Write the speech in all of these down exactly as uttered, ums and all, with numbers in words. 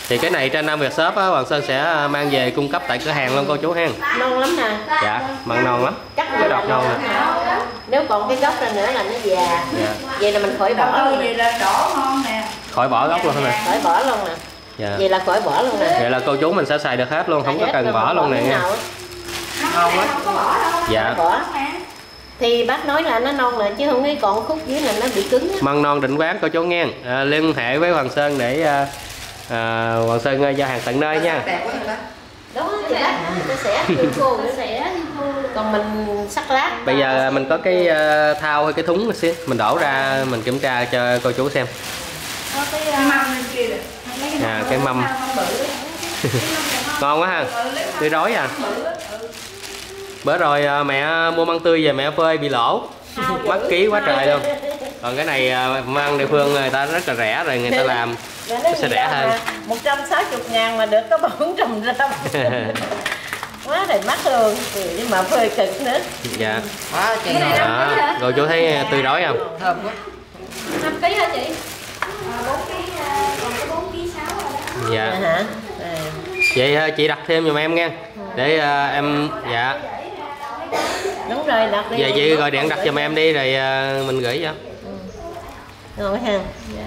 Thì cái này trên Nam Việt Shop á, Hoàng Sơn sẽ mang về cung cấp tại cửa hàng luôn cô chú ha. Non lắm nè. Dạ, măng non lắm. Chắc cái đọt non nè. Nếu còn cái gốc ra nữa là nó già. Dạ. Vậy là mình khỏi bỏ luôn. Vậy là đỏ ngon nè. Khỏi bỏ gốc luôn hả nè? Khỏi bỏ luôn nè. Dạ. Vậy là khỏi bỏ luôn nè. Vậy là cô chú mình sẽ xài được hết luôn, không có cần bỏ luôn nè nha. Ngon quá. Dạ. Bỏ. Thì bác nói là nó non rồi chứ không nghĩ còn khúc dưới là nó bị cứng. Măng non Định Quán cô chú nghe. À, liên hệ với Hoàng Sơn để à, à, Hoàng Sơn giao hàng tận nơi nha. Đó thì bác nó sẽ khô, nó sẽ còn mình sắc lát. Bây giờ mình có cái uh, thau hay cái thúng xíu, mình đổ ra mình kiểm tra cho cô chú xem. Có cái mâm bên kia rồi. À, cái mâm. Ngon quá ha. Tươi rói à. Bữa rồi mẹ mua măng tươi về mẹ phơi bị lỗ, mắc ký quá trời luôn. Còn cái này măng địa phương người ta rất là rẻ rồi, người ta làm nó sẽ rẻ hơn. Một trăm sáu mươi ngàn mà được có bốn trăm gram. Quá trời mắc luôn, nhưng mà phơi cực nữa. Dạ. Đó, rồi chú thấy tươi rói không? Thơm quá. năm ký hả chị? bốn ký, còn có bốn ký sáu rồi đó. Dạ. Hả? Vậy chị đặt thêm giùm em nha. Để uh, em dạ. Đúng rồi, đặt đi. Giờ chị gọi điện đặt giùm em đi rồi uh, mình gửi cho. Ừ. Ngon ha. Dạ.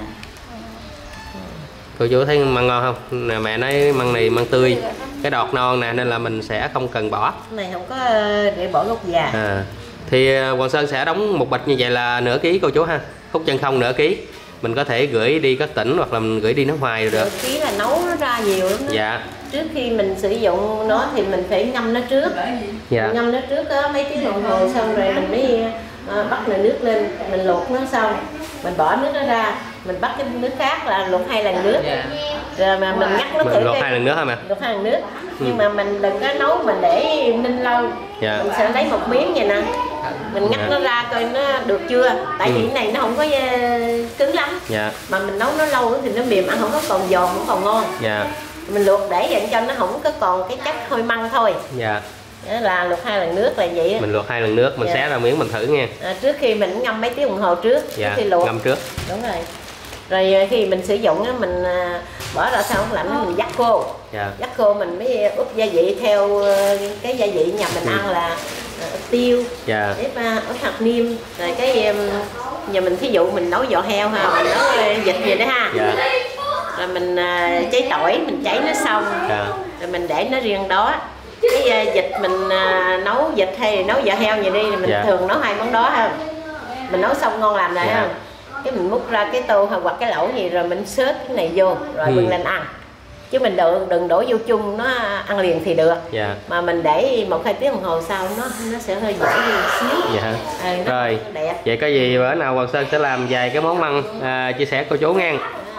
Cô chú thấy măng ngon không? Nè, mẹ nói măng này măng tươi, cái đọt non nè nên là mình sẽ không cần bỏ. Cái này không có để bỏ gốc già. À, thì Hoàng Sơn sẽ đóng một bịch như vậy là nửa ký cô chú ha. Khúc chân không nửa ký. Mình có thể gửi đi các tỉnh hoặc là mình gửi đi nước ngoài được. Nửa ký là nấu nó ra nhiều lắm đó. Dạ. Trước khi mình sử dụng nó thì mình phải ngâm nó trước. Dạ. Mình ngâm nó trước đó, mấy tiếng đồng hồ xong rồi mình mới uh, bắt nồi nước lên, mình luộc nó xong, mình bỏ nước nó ra, mình bắt cái nước khác là luộc hai lần nước. Yeah. Rồi mà mình ngắt nó thử. Mình luộc hai lần nước hả mẹ? Luộc hai lần nước. Ừ. Nhưng mà mình đừng có nấu mình để ninh lâu. Yeah. Mình sẽ lấy một miếng vậy nè. Mình ngắt yeah. nó ra coi nó được chưa. Tại ừ. vì cái này nó không có cứng lắm. Yeah. Mà mình nấu nó lâu thì nó mềm, ăn không có còn giòn, không còn ngon. Yeah. Mình luộc để dành cho nó không có còn cái chất hôi măng thôi. Dạ. Đó là luộc hai lần nước là vậy. Mình luộc hai lần nước, mình dạ. xé ra miếng mình thử nha. À, trước khi mình ngâm mấy tiếng đồng hồ trước, dạ. trước khi luộc. Ngâm trước. Đúng rồi. Rồi khi mình sử dụng á, mình bỏ ra sau không lạnh mình vắt khô. Dạ. Vắt khô mình mới ướp gia vị theo cái gia vị nhà mình ừ. ăn là ướp tiêu, dạ. ướp, ướp hạt niêm, rồi cái giờ mình thí dụ mình nấu giò heo ha, mình nấu vịt gì đó ha. Dạ. Rồi mình uh, cháy tỏi, mình cháy nó xong, yeah. rồi mình để nó riêng đó. Cái uh, vịt mình uh, nấu vịt hay nấu giò heo gì đi, mình yeah. thường nấu hai món đó ha. Mình nấu xong ngon lành rồi yeah. ha. Cái mình múc ra cái tô hoặc cái lẩu gì rồi mình xớt cái này vô, rồi ừ. bưng lên ăn. Chứ mình đừng, đừng đổ vô chung, nó ăn liền thì được. Yeah. Mà mình để một hai tiếng đồng hồ sau nó nó sẽ hơi dở đi xíu. Dạ. À, rồi. Đẹp. Vậy có gì bữa nào Hoàng Sơn sẽ làm vài cái món măng à, chia sẻ cô chú nghe.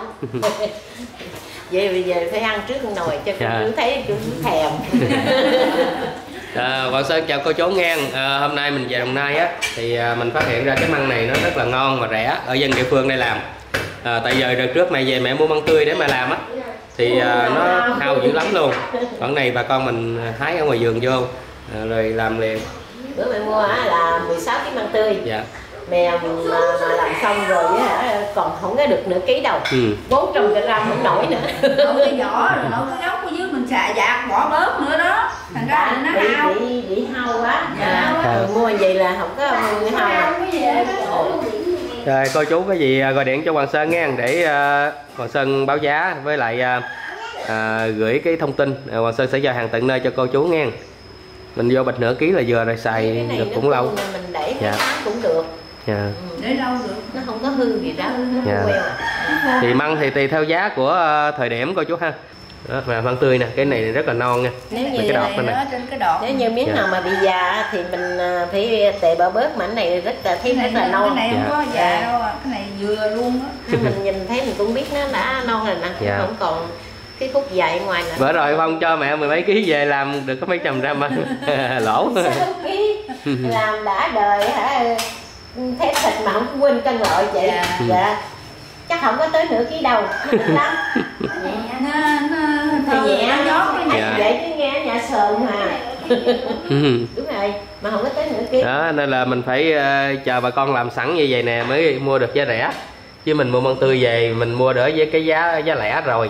Vậy bây giờ phải ăn trước nồi cho cô chú thấy chú thèm. À, Hoàng Sơn chào cô chú nghe. À, hôm nay mình về Đồng Nai á thì à, mình phát hiện ra cái măng này nó rất là ngon và rẻ ở dân địa phương đây làm. À, tại giờ đợt trước mẹ về mẹ mua măng tươi để mà làm á thì à, nó hao dữ lắm luôn. Còn này bà con mình hái ở ngoài vườn vô à, rồi làm liền. Bữa mẹ mua á là mười sáu ký măng tươi. Dạ. Mẹ mà, mà làm xong rồi á còn không có được nửa ký đâu. Ừ. bốn trăm gram không nổi nữa. Nấu cái vỏ rồi nấu cái gốc ở dưới mình xạ dạt bỏ bớt nữa đó. Thành ra là nó bị, hao. Bị bị hao quá. Dạ. À. Mua vậy là không có hao. Rồi cô chú có gì gọi điện cho Hoàng Sơn nghe để uh, Hoàng Sơn báo giá với lại uh, uh, gửi cái thông tin. Uh, Hoàng Sơn sẽ giao hàng tận nơi cho cô chú nghe. Mình vô bịch nửa ký là vừa rồi xài được cũng lâu. Mình để dạ. cũng được. Dạ. Ừ. Để lâu được, nó không có hư gì đó, nó dạ. queo. Thì măng thì tùy theo giá của uh, thời điểm cô chú ha. Đó, mà măng tươi nè, cái này rất là non nha. Nếu như cái đọt này, trên cái đọt. Nếu như miếng dạ. nào mà bị già thì mình phải tệ bờ bớt, mà cái này rất là thấy rất là non. Cái này không có già đâu, cái này vừa luôn á. Mình nhìn thấy mình cũng biết nó đã non rồi nè, dạ. không còn cái khúc dài ngoài nữa. Bữa rồi Phong cho mẹ mười mấy ký về làm được có mấy trăm gram ăn lỗ. Ký làm đã đời hả, thép thịt mà không quên cân loại vậy. Dạ. dạ chắc không có tới nửa ký đâu lắm. Nó nó nhẹ nhót cái này vậy chứ nghe nhà sờn mà. Đúng rồi, mà không có tới nửa ký. Đó nên là mình phải uh, chờ bà con làm sẵn như vậy nè mới mua được giá rẻ. Chứ mình mua măng tươi về mình mua đỡ với cái giá giá lẻ rồi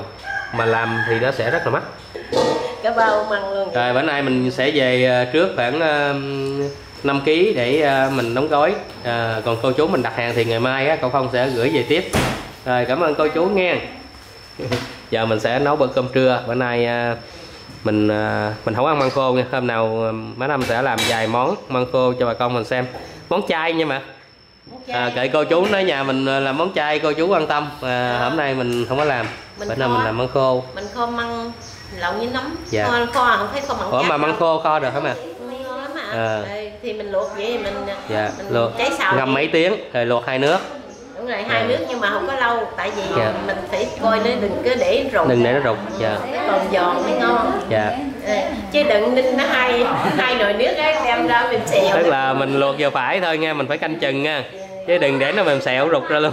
mà làm thì nó sẽ rất là mắc. Cả bao măng luôn. Rồi bữa nay mình sẽ về trước khoảng uh, năm ký để uh, mình đóng gói. Uh, còn cô chú mình đặt hàng thì ngày mai á, cậu Phong sẽ gửi về tiếp. Rồi cảm ơn cô chú nghe. Giờ mình sẽ nấu bữa cơm trưa. Bữa nay uh, mình uh, mình không ăn măng khô nha. Hôm nào uh, má Năm sẽ làm vài món măng khô cho bà con mình xem. Món chay nha mà. À, kệ cô chú nói nhà mình làm món chay cô chú quan tâm. À, hôm nay mình không có làm. Mình bữa nay mình làm măng khô. Mình kho măng lẩu với nấm. Dạ. Kho, kho không thấy kho măng. Ủa mà măng khô kho được hả mà? Ngon lắm ạ. À. Đây, thì mình luộc vậy mình, dạ. mình luộc cháy xào ngâm mấy tiếng rồi luộc hai nước. Đúng rồi, hai à. nước nhưng mà không có lâu tại vì dạ. mình phải coi nó đừng cứ để rụt. Đừng để nó rụt. Dạ. Còn giòn mới ngon. Dạ. À, chứ đừng ninh nó hai hai nồi nước ấy, đem ra mình xèo. Tức là mình luộc vừa phải thôi nha, mình phải canh chừng nha. Chứ đừng để nó mềm xẹo rụt ra luôn.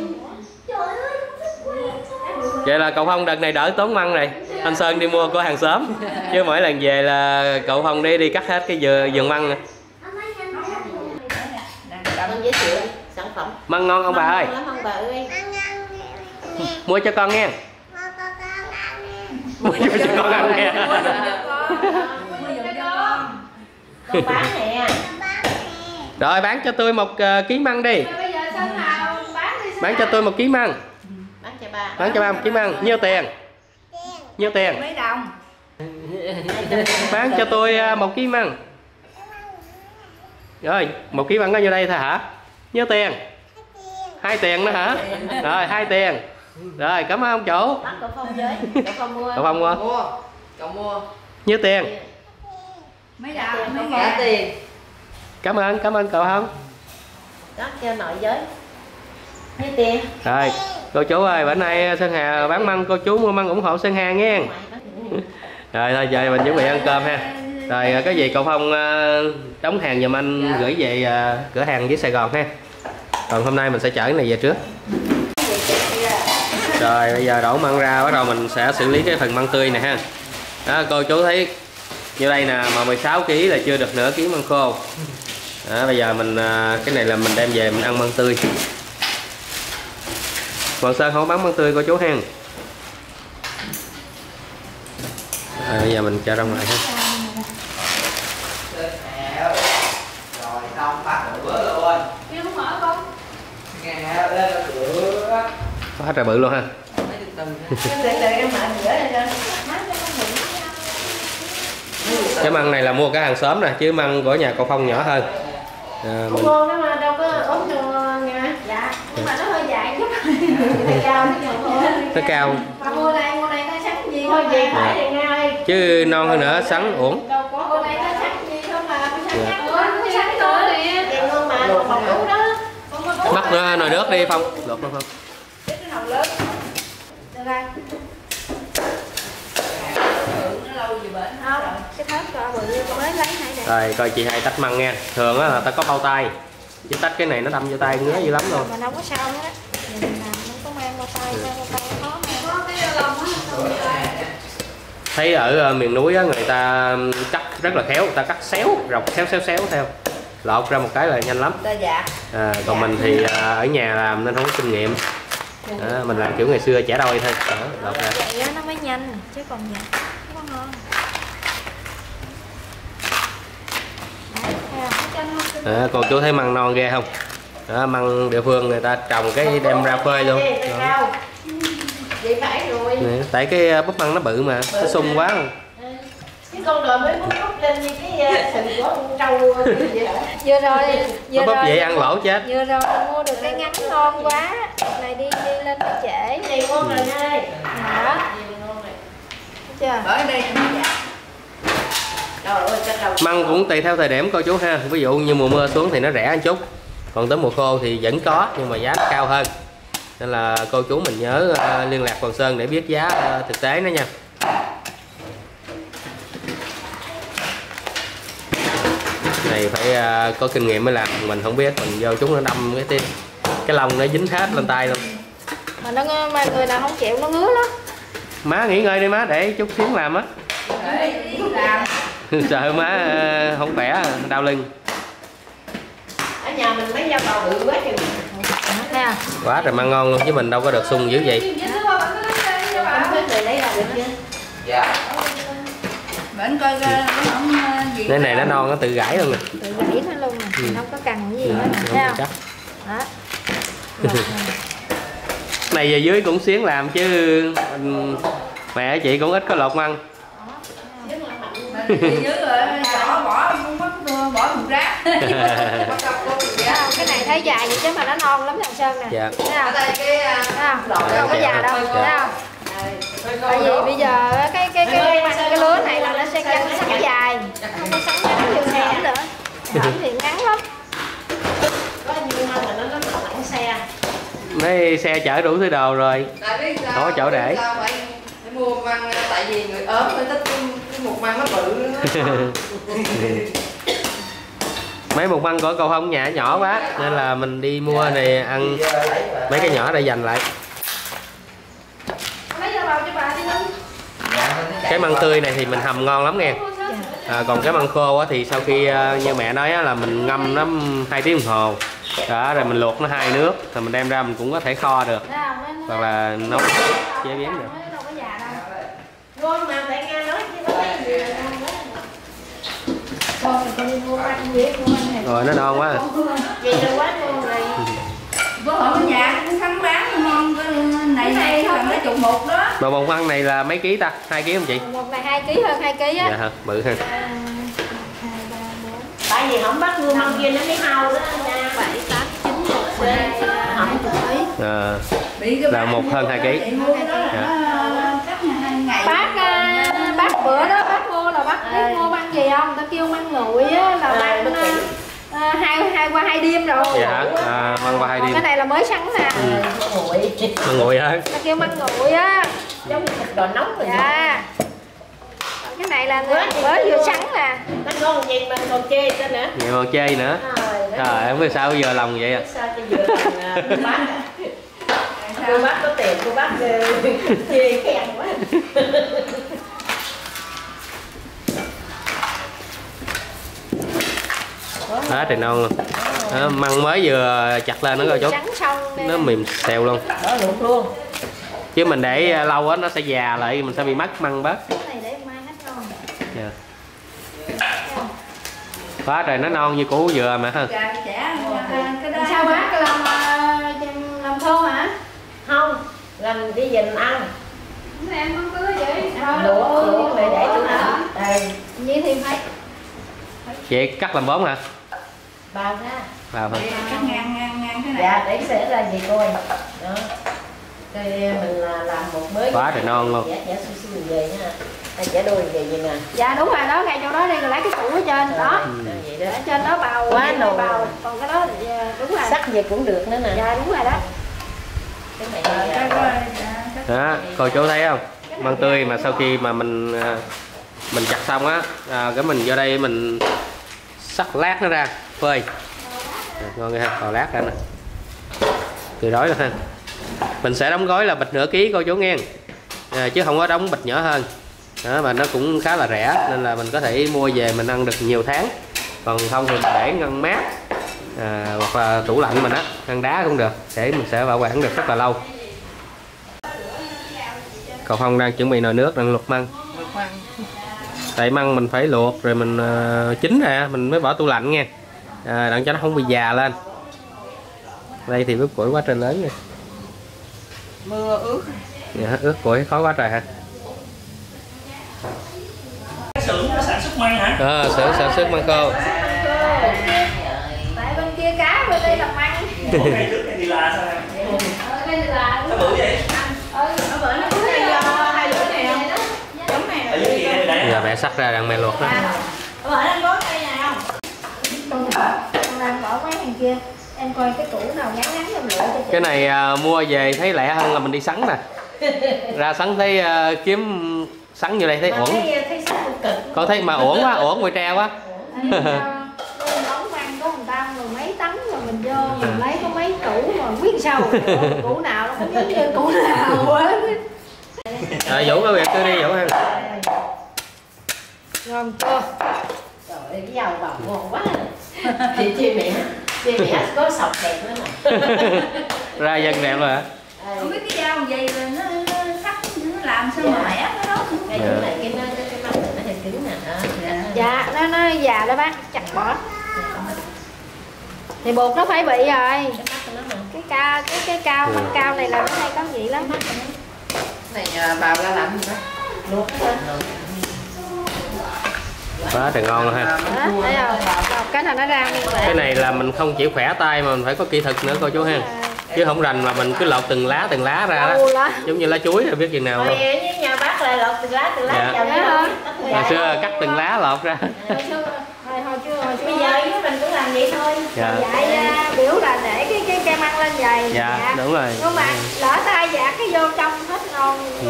Vậy là cậu Phong đợt này đỡ tốn măng rồi. Anh Sơn đi mua của hàng xóm. Chứ mỗi lần về là cậu Phong đi đi cắt hết cái vườn, vườn măng nè. Con giới thiệu sản phẩm. Măng ngon không bà ơi? Lắm không bà ơi? Mua cho con nghe. Mua cho con ăn nghe. Con bán nè. Rồi bán cho tôi một uh, ký măng đi. Bán cho tôi một ký măng. Bán cho ba. Bán cho ba một ký măng. Nhiêu tiền? Nhiêu tiền? Mấy đồng? Bán cho tôi uh, một ký măng. Rồi, một ký măng có nhiêu đây thôi hả? Nhiêu tiền? Hai tiền nữa hả? Rồi, hai tiền. Rồi, cảm ơn ông chủ. Bắt cậu Phong với. Cậu Phong mua. Cậu Phong mua. Mua. Cậu mua. Nhiêu tiền? Mấy đồng? Mấy Trả tiền. Cảm ơn, cảm ơn cậu không? Cắt cho nội giới. Nhiêu tiền? Rồi, cô chú ơi, bữa nay Sơn Hà bán măng, cô chú mua măng ủng hộ Sơn Hà nghe. Rồi thôi giờ mình chuẩn bị ăn cơm ha. Rồi cái gì cậu Phong uh, đóng hàng giùm anh dạ. gửi về uh, cửa hàng dưới Sài Gòn ha. Còn hôm nay mình sẽ chở cái này về trước. Rồi bây giờ đổ măng ra bắt đầu mình sẽ xử lý cái phần măng tươi này ha. Đó, cô chú thấy như đây nè, mà mười sáu ký là chưa được nửa ký măng khô. Đó, bây giờ mình uh, cái này là mình đem về mình ăn măng tươi. Còn Sơn không bán măng tươi cô chú ha. À, bây giờ mình cho ra ngoài ha. Rồi xong phát bữa luôn. Kêu không mở không? Nghe lên cửa. Phát ra bự luôn ha. Cái măng này là mua cả hàng xóm nè, chứ măng của nhà cậu Phong nhỏ hơn. À, mình... ngon đó mà đâu có ốm đâu nha. Dạ, nhưng mà nó hơi dài chút. Nó cao nó nhỏ thôi. Nó cao. Mà mua này, mua này nó sắn gì thôi về phải thì ngay. Chứ non hơn nữa sắn uổng. Đâu có mua này nó sắn gì không mà nó sắn nhắc nữa, nó sắn nữa nè. Vậy ngon mà luộc một cú đó. Mắc nữa nồi nước đi Phong. Luộc luôn không? Cái nồi lớn. Được rồi. Cái thớt coi bự mới lấy này nè. Rồi coi chị hai tách măng nha. Thường á là ta có bao tay. Chứ tách cái này nó đâm vô tay ngứa dữ lắm luôn. Mà đâu có sao hết á. Mình làm không có mang bao tay, mang bao tay khó mang. Có cái lồng á. Thấy ở miền núi á người ta cắt rất là khéo, người ta cắt xéo, rọc xéo xéo xéo theo. Lọt ra một cái là nhanh lắm. Dạ. À, còn dạ. mình thì à, ở nhà làm nên không có kinh nghiệm. À, mình làm kiểu ngày xưa chẻ đôi thôi. Đó, lọt ra. Vậy nó mới nhanh chứ còn vậy không có ngon. À, còn chú thấy măng non ghê không? Đó, măng địa phương người ta trồng cái đem ra phơi luôn. Vậy phải rồi. Nè, tại cái bắp măng nó bự mà, bự nó sung quá. Cái con rồi mới bút bút lên như cái sừng của con trâu vậy hả? Vừa rồi, vừa bắp rồi vậy ăn lỗ chết. Vừa rồi mua được cái ngắn ngon quá. Này đi đi lên nó trễ. Này ngon rồi nha. Đó. Chưa? Bởi đây măng cũng tùy theo thời điểm cô chú ha. Ví dụ như mùa mưa xuống thì nó rẻ một chút. Còn tới mùa khô thì vẫn có nhưng mà giá nó cao hơn. Nên là cô chú mình nhớ uh, liên lạc Hoàng Sơn để biết giá uh, thực tế nó nha. Này phải uh, có kinh nghiệm mới làm, mình không biết mình vô chúng nó đâm cái tim cái lông nó dính hết lên tay luôn. Mà nó mà người nào không chịu nó ngứa lắm. Má nghỉ ngơi đi má để chút xíu làm á. Sợ má uh, không khỏe đau lưng. Ở nhà mình mấy dao bầu bự quá chừng. Quá trời măng ngon luôn chứ mình đâu có được sung dữ vậy. Tấm phết này lấy ra được chưa? Dạ. Bệnh coi coi không gì. Cái này nó non nó tự gãy luôn nè. Tự gãy nó luôn nè, ừ. Không có cần cái gì hết nè, thấy không? Đó. Này về dưới cũng xiến làm chứ mẹ chị cũng ít có lột măng. Dưới rồi bỏ bỏ không bỏ thùng rác. Cái này thấy dài vậy chứ mà nó non lắm thằng Sơn nè. Dạ. Thấy không? Thấy không? Đâu có già đâu, thấy không? Tại vì bây giờ cái cái cái cái, cái lứa này là nó sẽ căng sắn dài, không có sắn ngắn như xe nữa. Sắn thì ngắn lắm. Có nhiều măng mà nó nó lỏng xe. Mấy xe chở đủ thứ đồ rồi. Không có chỗ để. Mua măng tại vì người ốm mới thích một măng nó bự. Mấy một măng của cầu Hông nhà nhỏ quá nên là mình đi mua này ăn mấy cái nhỏ để dành lại. Cái măng tươi này thì mình hầm ngon lắm nghe. À, còn cái măng khô thì sau khi như mẹ nói là mình ngâm nó hai tiếng đồng hồ đó, rồi mình luộc nó hai nước rồi mình đem ra mình cũng có thể kho được hoặc là nấu chế biến được. Ngon mà tại nghe nói chứ có cái gì con mình đi mua ăn gì mua ăn này. Rồi nó non quá. Vậy là quá ngon rồi. Bữa ở nhà cũng thắng bán ngon này này còn nó chục một đó. Mà bông măng này là mấy ký ta? hai ký không chị? Một này hai ký hơn hai ký á. Dạ hả? Bự ha. Tại vì không bắt mua măng kia nó mới hao đó nha. bảy tám chín một hai không chục ký. À, là một hơn hai ký. Bác bác bữa đó bác mua là bác biết mua măng gì không? Ta kêu măng nguội á là măng à, hai hai qua hai đêm rồi. Dạ hả? À, măng qua hai đêm. Cái này là mới sắn nè. Ừ. Măng nguội hả? Ta kêu măng nguội á. Giống như thịt đồ nóng rồi. Dạ. Cái này là mới vừa sắn nè. Nó ngon gì mà còn chê nữa nữa. Vậy còn chê nữa. Trời, không biết sao giờ lòng vậy à? Sao cho vừa lòng bác à? Cô bác có tiền, cô bác chê khen quá. Đó thì non luôn. Đó, măng mới vừa chặt lên nó coi chút. Nó mềm xèo luôn. Đó luộc luôn. Chứ mình để lâu á nó sẽ già lại, mình sẽ bị mất măng bớt. Yeah. Quá trời nó non như củ dừa mà ha. Sao bác làm làm thô hả? Không, làm đi về ăn. Em măng tươi vậy? Luộc, luộc để để tụi nó. Vậy thì phải. Chị cắt làm bóng hả? Bao ra. Bao hả? Cắt ngang ngang ngang thế này. Dạ, để sẽ ra gì coi. Đó. Rồi mình làm một mới. Quá trời non luôn. Dạ, dạ xui xui về nha. Chả đôi về gì nè. Dạ đúng rồi đó, ngay chỗ đó đi rồi lấy cái củ ở trên đó. Ừ. Vậy đó. Ở trên đó bào quá nồi bào, còn cái đó thì đúng rồi. Sắc gì cũng được nữa nè. Dạ đúng rồi đó. Cái này dạ. Đó, cô chú thấy không? Măng tươi mà sau khi mà mình mình chặt xong á, à, cái mình vô đây mình sắc lát nó ra, phơi. À, ngon ghê ha, vào lát ra nè. Từ đó ha. Mình sẽ đóng gói là bịch nửa ký cô chú nghe. À, chứ không có đóng bịch nhỏ hơn. Đó, mà nó cũng khá là rẻ nên là mình có thể mua về mình ăn được nhiều tháng. Còn không thì mình để ngăn mát à, hoặc là tủ lạnh mình á, ngăn đá cũng được, để mình sẽ bảo quản được rất là lâu. Còn không đang chuẩn bị nồi nước đang luộc măng. Tại măng mình phải luộc rồi mình uh, chín ra mình mới bỏ tủ lạnh nha, à, đặng cho nó không bị già lên. Đây thì bếp củi quá trời lớn nha. Mưa ướt. Dạ, ướt củi khó quá trời hả? Xưởng nó sản xuất măng hả? Ờ, xưởng sản xuất măng khô. Tại bên kia cá, bên đây là măng. Ủa, ngày trước này thì là sao em? Ở đây là Nó bự vậy? ừ, ở bữa nó có hai hai lưỡi này không? Giống này. Ở dưới kia đây đấy. Giờ mẹ sắc ra đang mẹ luộc đó. Ở bữa anh có cây này không? Con con đang bỏ mấy hàng kia. Em coi cái củ nào ngắn ngắn em lựa cho chị. Cái này uh, mua về thấy lẹ hơn là mình đi sắn nè. Ra sắn thấy uh, kiếm sắn như đây thấy uổng. Con thấy mà uổng quá, uổng quay tre quá. Đóng măng có một tao rồi mấy tấn rồi mình vô mình lấy có mấy củ mà biết sao củ nào nó cũng giống như củ nào quá. À, Vũ có việc tôi đi Vũ ha. Ngon chưa? Trời ơi, cái dầu vào ngon quá. Chị chị mẹ, chị mẹ có sọc đẹp nữa nè. Ra dân đẹp rồi hả? Không biết cái dao gì rồi nó, nó sắc nó làm làm sao mà mẻ nó đó. Cái chỗ này cái nó cái măng này nó hơi cứng nè. Dạ, nó nó già đó bác, chặt bỏ. Thì bột nó phải bị rồi. Cái cao cái cái cao măng cao này là nó hay có vị lắm. Này bào ra làm gì đó? Luộc thôi. Quá trời ngon luôn ha. Đó, thấy không? Cái là nó ra nguyên cái này là mình không chỉ khỏe tay mà mình phải có kỹ thuật nữa cô chú ha, chứ không rành mà mình cứ lột từng lá từng lá ra đó, giống như lá chuối rồi biết chừng nào luôn. Với nhà bác là lột từng lá từng lá chồng hả? Hồi xưa cắt từng lá lột ra. Hồi hồi chưa hồi bây giờ với mình cũng làm vậy thôi. Dạ. Vậy biểu là để cái cái cây măng lên vậy. Dạ, dạ đúng rồi. Nhưng mà lỡ tay dạ cái vô trong hết ngon. Ừ.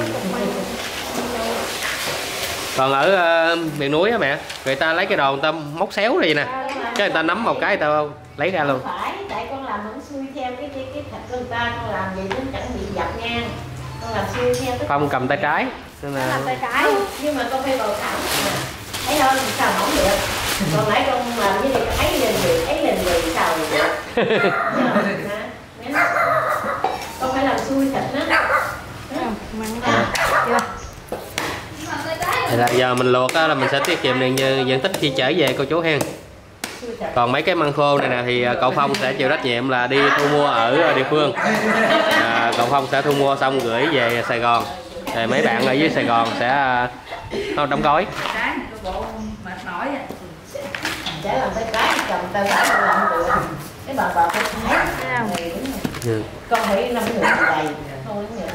Còn ở uh, miền núi á mẹ, người ta lấy cái đồ người ta móc xéo đi nè, cái người ta nắm một cái người ta lấy ra luôn. Phải, tại con làm không xuôi theo cái cái cái thịt của người ta, con làm vậy nó chẳng bị dập ngang. Con làm xuôi theo cái Phong cầm tay trái. Nên là... làm tay trái. Nhưng mà con phải bầu thẳng. Thấy không? Sao không được. Còn nãy con làm cái này ấy lên người, ấy lên người sao được. Con phải làm xuôi thịt nó. Chưa? Thì là giờ mình luộc á, là mình sẽ tiết kiệm được diện tích khi trở về cô chú hen. Còn mấy cái măng khô này nè thì cậu Phong sẽ chịu trách nhiệm là đi thu mua ở địa phương. À, cậu Phong sẽ thu mua xong gửi về Sài Gòn. Rồi mấy bạn ở dưới Sài Gòn sẽ không đóng gói. Chả làm tay trái cầm tay phải con làm được. Cái bà bà con thấy này đúng rồi. Con phải năm người đầy thôi người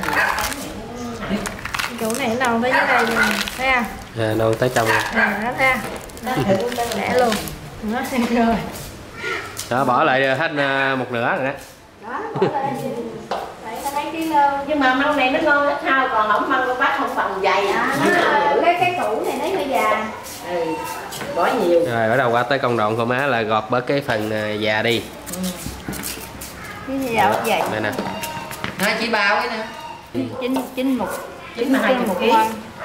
Chỗ này nó đâu tới dưới đây luôn. Thấy không? À, đâu tới trong. À, đó thấy không? Lẻ luôn. Nó xem rồi. Đó, bỏ lại hết một nửa rồi đó. Đó, bỏ lại vậy ta thấy cái lơ. Nhưng mà măng này nó ngon ít hao, còn không măng con bác không phần dày. À, nó cái cái củ này nó hơi già. Ừ, bỏ nhiều. Rồi bắt đầu qua tới công đoạn của má là gọt bớt cái phần già đi. Ừ. Cái gì vậy vậy? Đây nè. Hai chỉ bao cái nè. Chín chín một Chín mà hai một ký.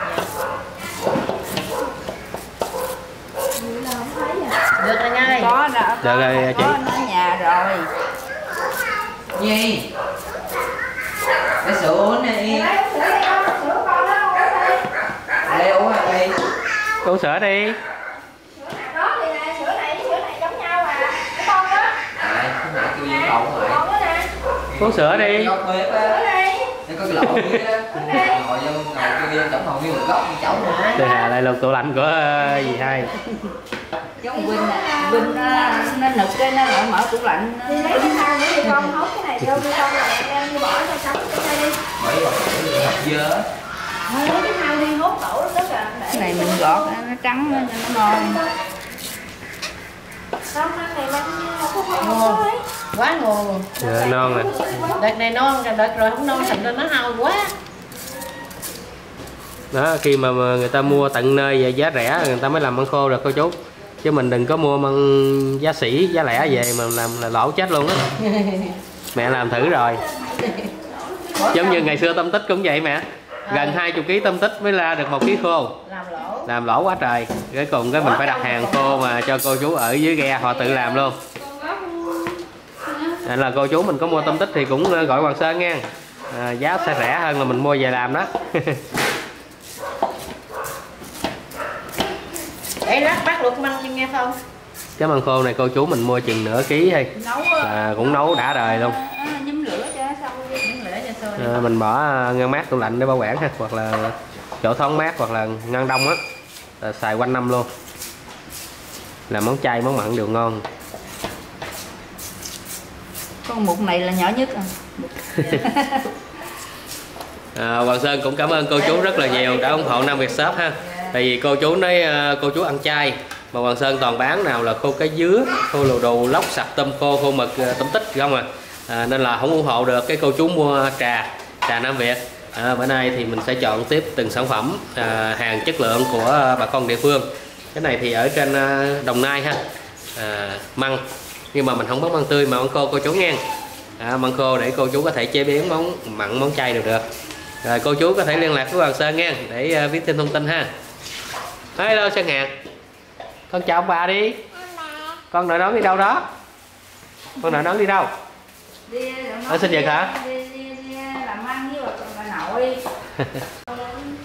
Được rồi nha ơi. Có rồi, có, Được rồi, chị. có ở nhà rồi. Gì? Cái sữa này. Sữa con đó uống đi. Đây uống hả đi? Uống sữa đi. Đó thì nè, sữa này sữa này giống nhau à. Cái con đó. Đấy, cái này kêu gì cậu rồi. Con đó nè. Uống sữa đi. Góc bếp á. Sữa đi. Để có cái lỗ kia á. Ngồi vô ngồi kia kia chổng hồn như một góc chậu rồi. Đây Hà lại lục tủ lạnh của uh, dì hai. Giống Vinh nè, Vinh nó, nó nực cái nó lại mở tủ lạnh. Thì lấy cái thau nữa thì con hốt cái này vô đi con là em đi bỏ cho sống cái đây đi. Bởi vào cái hộp dơ. Thôi lấy cái thau đi hốt tổ đó là để Cái này mình gọt nó trắng nó cho nó ngon. Không, ăn này măng không có ngon thôi. Quá ngon. Dạ, non nè. Đợt này non, đợt rồi không non thành ra nó hao quá. Đó, khi mà người ta mua tận nơi về giá rẻ người ta mới làm măng khô được cô chú, chứ mình đừng có mua măng giá sỉ giá lẻ về mà làm là lỗ chết luôn á. Mẹ làm thử rồi, giống như ngày xưa tôm tích cũng vậy mẹ, gần hai mươi ký tôm tích mới ra được một ký khô, Làm lỗ. làm lỗ quá trời. Cuối cùng cái mình phải đặt hàng khô mà cho cô chú ở dưới ghe họ tự làm luôn. Nên là cô chú mình có mua tôm tích thì cũng gọi Hoàng Sơn nha, à, giá sẽ rẻ hơn là mình mua về làm đó. Để lát bác luộc măng cho nghe không? Cái măng khô này cô chú mình mua chừng nửa ký thôi, à, cũng nấu đã đời luôn. Nhúm lửa cho xong đi. Những lửa cho sôi. À, mình bỏ ngăn mát tủ lạnh để bảo quản ha, hoặc là chỗ thoáng mát hoặc là ngăn đông á, là xài quanh năm luôn, làm món chay món mặn đều ngon. Con mụn này là nhỏ nhất à. À, Hoàng Sơn cũng cảm ơn cô chú rất là nhiều đã ủng hộ Nam Việt Shop ha. Tại vì cô chú nói cô chú ăn chay mà Hoàng Sơn toàn bán nào là khô cá dứa, khô lù đù, lóc sạch, tôm khô, khô mực, tôm tích không à. À, nên là không ủng hộ được cái cô chú mua trà trà Nam Việt. À, bữa nay thì mình sẽ chọn tiếp từng sản phẩm à, hàng chất lượng của bà con địa phương. Cái này thì ở trên Đồng Nai ha, à, măng, nhưng mà mình không bán măng tươi mà măng khô cô chú nha. À, măng khô để cô chú có thể chế biến món mặn món chay được được. Rồi cô chú có thể liên lạc với Hoàng Sơn nha để uh, biết thêm thông tin ha. Hello Sơn Ngạc, con chào ông bà đi. Con đợi đón đi đâu đó? Con đợi đón đi đâu? Đi ở sinh nhật hả? Đi, đi, đi làm ăn với bà nội.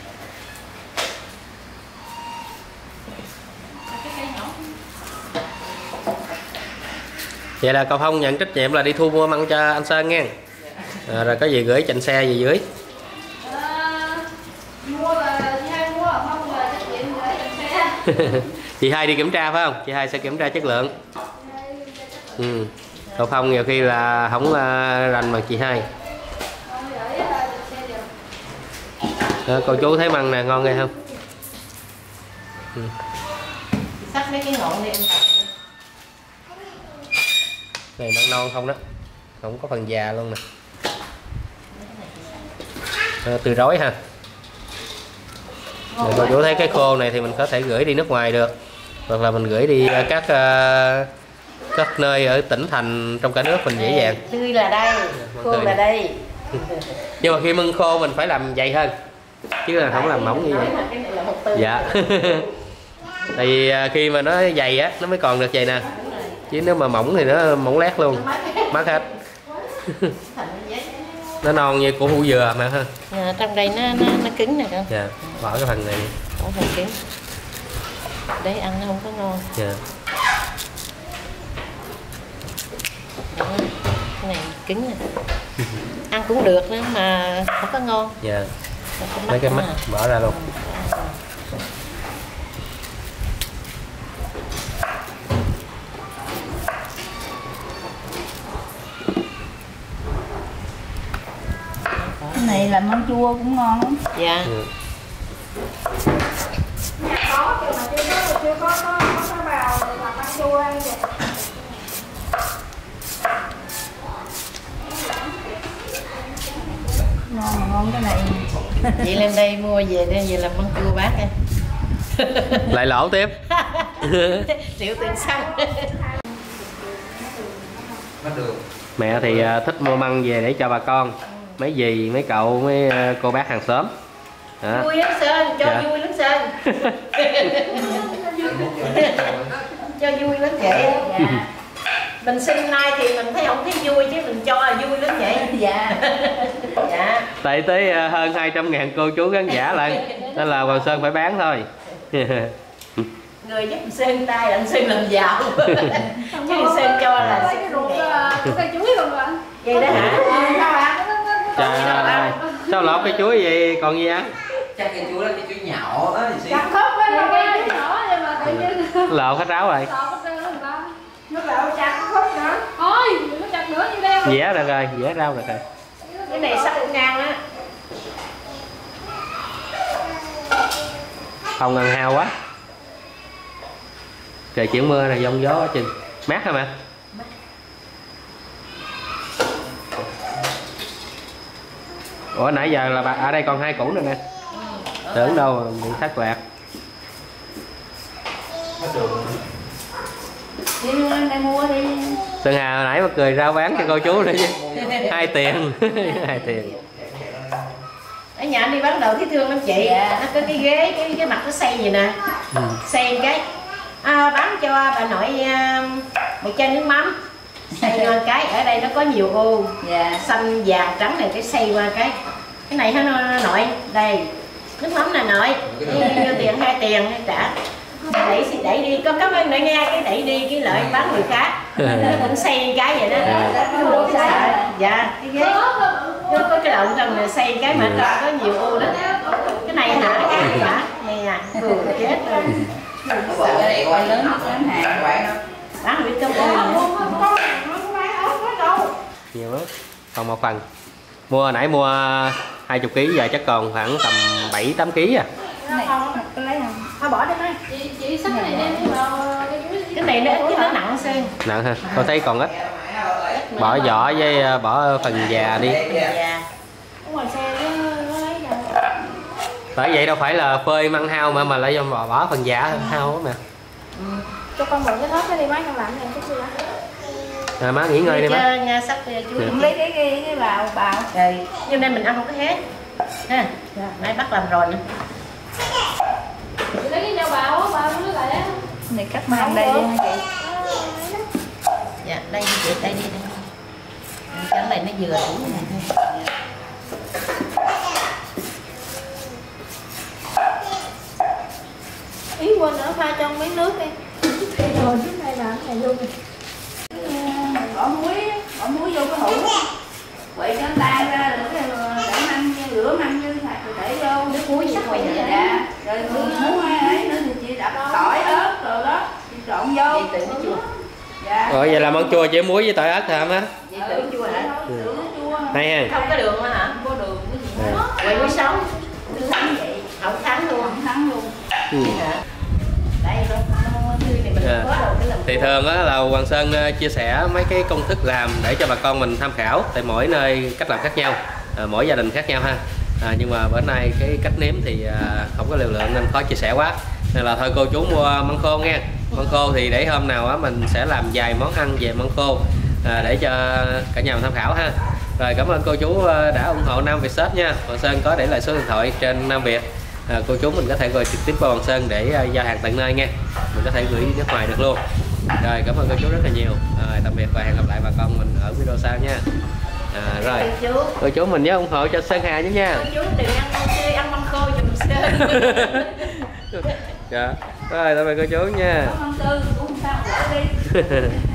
Vậy là cậu Phong nhận trách nhiệm là đi thu mua măng cho anh Sơn nha. À, rồi có gì gửi trên xe gì dưới. À, mua là chị hai mua, không là trách nhiệm gửi trên xe. Chị hai đi kiểm tra phải không? Chị hai sẽ kiểm tra chất lượng. Ừ. Cậu Phong nhiều khi là không uh, rành bằng chị hai. À, cô chú thấy măng nè ngon nghe không? Ừ. Sắc mấy cái ngọn này. Này măng non không đó, không có phần già luôn nè. À, từ rối ha. Rồi cô chú thấy cái khô này thì mình có thể gửi đi nước ngoài được, hoặc là mình gửi đi các uh, các nơi ở tỉnh thành trong cả nước mình dễ dàng. Tươi là đây, khô là đây. Nhưng mà khi măng khô mình phải làm dày hơn, chứ là không làm mỏng như vậy. Dạ. Tại vì khi mà nó dày á nó mới còn được vậy nè, chứ nếu mà mỏng thì nó mỏng lét luôn, mất hết. Nó non như của hũ dừa mà ha. À, trong đây nó nó, nó cứng nè con. Dạ, bỏ cái phần này. Bỏ phần cứng. Để ăn nó không có ngon. Dạ. Đó, cái này cứng nè. Ăn cũng được nữa mà không có ngon. Dạ. Mấy cái mắt bỏ ra luôn. Cái này là măng chua cũng ngon lắm. Dạ. Ừ. Có nhưng mà chưa có chưa có có có có bào làm ăn chua hay vậy. Ngon mà ngon cái này. Chị lên đây mua về đây về làm măng chua bác em. Lại lỗ tiếp. Triệu tiền xăng. Mẹ thì thích mua măng về để cho bà con, mấy dì, mấy cậu, mấy cô bác hàng xóm. Đó. Vui lắm Sơn, cho Dạ. vui lắm Sơn. Cho vui lắm vậy. Dạ. Mình sinh nay thì mình thấy không thấy vui chứ mình cho là vui lắm vậy. Dạ. Dạ. Tại tới hơn hai trăm ngàn cô chú khán giả lần, nên là Hoàng Sơn phải bán thôi. Người giúp Sơn tay là anh Sơn làm giàu. Chứ Sơn cho là Lấy cái ruột cái cây chuối luôn rồi. vậy đó hả? Sao ạ? Trời ơi, sao lọt cái chuối vậy còn gì ăn? Chắc cái chuối là cái chuối nhỏ đó thì xí. Chặt khớp với nó cái chuối nhỏ nhưng mà tự nhiên Lọt hết ráo rồi. lọt hết trơn đó người ta. Nó lọt chặt khớp nữa. Thôi, đừng có chặt nữa như leo. Dẻ được rồi, dẻ rau được rồi. Cái này sắp ngang á. Không ăn hao quá. Trời chuyển mưa rồi, giông gió quá chừng. Mát hả mẹ? Ủa nãy giờ là bà ở đây còn hai củ nữa nè. Tưởng đâu bị thất lạc. Đi lên đây mua đi. Sơn Hà hồi nãy mà cười rau bán cho cô chú nữa chứ. Hai tiền. Hai tiền. Ở nhà anh đi bán đồ thấy thương lắm chị. Dạ. Nó có cái ghế, cái cái mặt nó xây vậy nè. Ừ. Xây cái à, bán cho bà nội à, một chai nước mắm. Xây qua cái ở đây nó có nhiều ô. Dạ. Xanh vàng trắng này cái xây qua cái cái này hả nội đây nước mắm nè nội nhiêu tiền hai tiền trả đẩy đẩy đi có cảm ơn nội nghe cái đẩy đi cái lợi bán người khác nó cũng xây cái vậy đó. Dạ cái ghế nó có cái lộn trong này xây cái mà trong có nhiều ô đó cái này hả cái hả này à vừa chết rồi Quay lớn lớn hàng. bán bị công ơi Nhiều lắm. Còn một phần. Mua nãy mua hai mươi ký, giờ chắc còn khoảng tầm bảy tám ký à. Này, lấy không? thôi bỏ đi thôi Chị chị xách cái này đem đi vào cái chuối. cái này nó ít chứ nó nặng Sơn. Nặng ha. Tôi thấy còn ít. Bỏ vỏ với bỏ phần già đi. Dạ. Ở ngoài xe nó nó lấy ra. Bởi vậy đâu phải là phơi măng hao mà mà lại bỏ, bỏ phần giả hao mà. Cho con mượn cái thớt cái đi máy con làm này cái gì đó. À, má nghỉ ngơi đi má. Nha sắp chuối Cũng lấy cái cái cái bào bào. rồi nhưng nay mình ăn không có hết ha. Nãy bắt làm rồi nữa. Chị lấy cái dao bào á, bào nó lại á. Này cắt mang đây đi hả chị? Dạ đây đi chị đây đi đây. Cái này nó vừa đủ này thôi. Ý quên nữa, pha cho miếng nước đi. Rồi trước này làm này luôn. Bỏ muối, bỏ muối vô cái hũ. Quậy cho nó tan ra rồi để măng rửa măng như này rồi để vô nước muối sắc vậy dạ. Rồi muối ấy nữa thì chị đập tỏi ớt rồi đó, chị trộn vô. Chị tự nó chua. Dạ. Rồi vậy là món chua chỉ muối với tỏi ớt thôi hả? Chị tự chua hả? Tự chua. Hay ha. Không có đường hả? Không có đường cái gì hết. Quậy muối sống. Cứ thắng vậy, không thắng luôn. Không thắng luôn. Ừ. Đây nó tươi này mình À. có đâu cái làm. Thì thường á là Hoàng Sơn chia sẻ mấy cái công thức làm để cho bà con mình tham khảo, tại mỗi nơi cách làm khác nhau, à, mỗi gia đình khác nhau ha. À, nhưng mà bữa nay cái cách nếm thì à, không có liều lượng nên khó chia sẻ quá, nên là thôi cô chú mua măng khô nha. Măng khô thì để hôm nào á mình sẽ làm vài món ăn về măng khô à, để cho cả nhà mình tham khảo ha. Rồi cảm ơn cô chú đã ủng hộ Nam Việt Shop nha. Hoàng Sơn có để lại số điện thoại trên Nam Việt. À, cô chú mình có thể gọi trực tiếp qua Hoàng Sơn để uh, giao hàng tận nơi nha, mình có thể gửi đi nước ngoài được luôn. Rồi cảm ơn cô chú rất là nhiều. Rồi, tạm biệt và hẹn gặp lại bà con mình ở video sau nha. À, rồi Cô chú. cô chú mình nhớ ủng hộ cho Sơn Hà nhé nha. Cô chú đừng ăn măng tươi, ăn măng khô giùm Sơn. Dạ. Rồi tạm biệt cô chú nha. Măng tươi cũng sao gỡ đi.